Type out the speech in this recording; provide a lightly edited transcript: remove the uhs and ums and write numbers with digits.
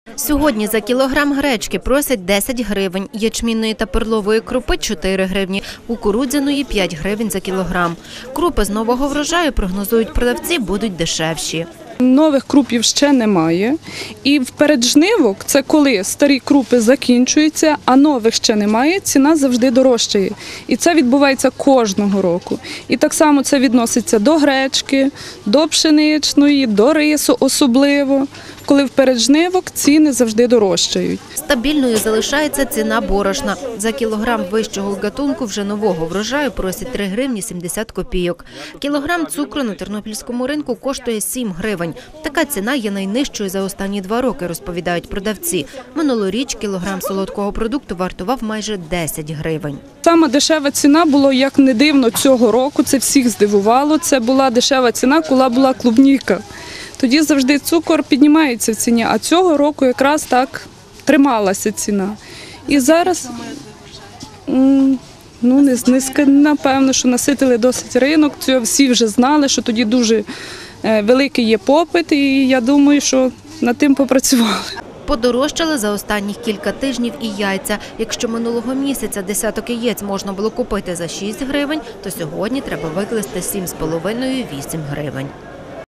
Сьогодні за кілограм гречки просять 10 гривень, ячмінної та перлової крупи – 4 гривні, кукурудзяної – 5 гривень за кілограм. Крупи з нового врожаю, прогнозують продавці, будуть дешевші. Нових крупів ще немає. І в переджнивок – це коли старі крупи закінчуються, а нових ще немає, ціна завжди дорожчає. І це відбувається кожного року. І так само це відноситься до гречки, до пшеничної, до рису особливо. Коли в переджнивок ціни завжди дорожчають. Стабільною залишається ціна борошна. За кілограм вищого гатунку вже нового врожаю просять 3 гривні 70 копійок. Кілограм цукру на тернопільському ринку коштує 7 гривень. Така ціна є найнижчою за останні 2 роки, розповідають продавці. Минулоріч кілограм солодкого продукту вартував майже 10 гривень. Сама дешева ціна була, як не дивно, цього року, це всіх здивувало, це була дешева ціна, коли була клубніка. Тоді завжди цукор піднімається в ціні, а цього року якраз так трималася ціна. І зараз, напевно, що наситили досить ринок, цього всі вже знали, що тоді дуже великий є попит, і я думаю, що над тим попрацювали. Подорожчали за останніх кілька тижнів і яйця. Якщо минулого місяця десяток яєць можна було купити за 6 гривень, то сьогодні треба викласти 7,5–8 гривень.